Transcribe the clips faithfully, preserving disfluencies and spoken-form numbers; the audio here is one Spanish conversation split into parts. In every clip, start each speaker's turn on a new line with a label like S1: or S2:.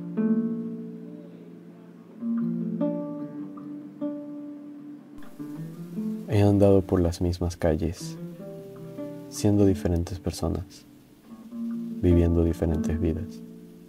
S1: He andado por las mismas calles, siendo diferentes personas, viviendo diferentes vidas.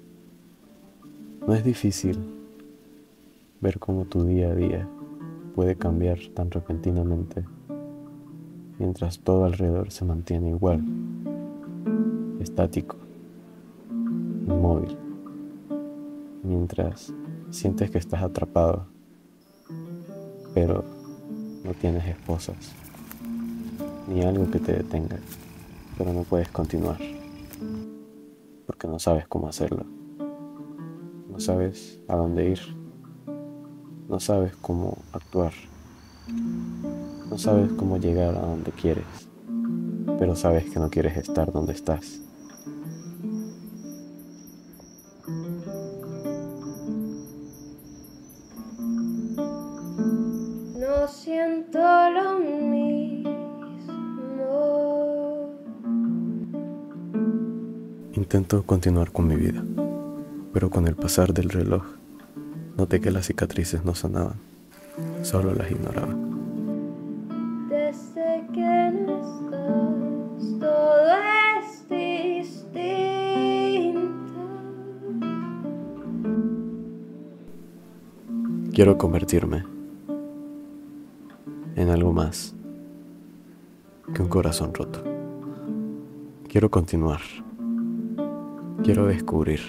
S1: No es difícil ver cómo tu día a día puede cambiar tan repentinamente, mientras todo alrededor se mantiene igual, estático, inmóvil, mientras sientes que estás atrapado, pero no tienes esposas, ni algo que te detenga, pero no puedes continuar, porque no sabes cómo hacerlo, no sabes a dónde ir, no sabes cómo actuar, no sabes cómo llegar a donde quieres, pero sabes que no quieres estar donde estás.
S2: No siento lo mismo.
S1: Intento continuar con mi vida, pero con el pasar del reloj, noté que las cicatrices no sanaban, solo las ignoraba.
S2: Desde que no estás, todo es distinto.
S1: Quiero convertirme en algo más que un corazón roto. Quiero continuar. Quiero descubrir.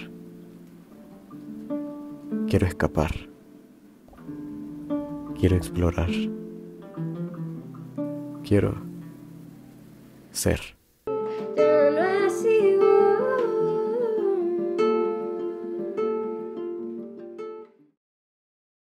S1: Quiero escapar. Quiero explorar. Quiero ser.